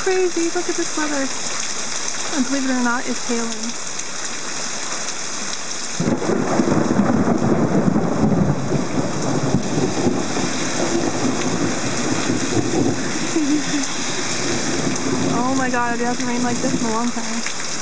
crazy. Look at this weather. And believe it or not, it's hailing. Oh my god, it hasn't rained like this in a long time.